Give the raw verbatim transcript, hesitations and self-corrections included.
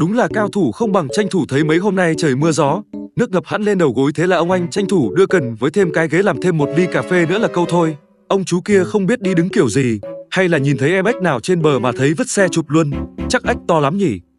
Đúng là cao thủ không bằng tranh thủ, thấy mấy hôm nay trời mưa gió, nước ngập hẳn lên đầu gối, thế là ông anh tranh thủ đưa cần với thêm cái ghế làm thêm một ly cà phê nữa là câu thôi. Ông chú kia không biết đi đứng kiểu gì, hay là nhìn thấy em ếch nào trên bờ mà thấy vứt xe chụp luôn, chắc ếch to lắm nhỉ.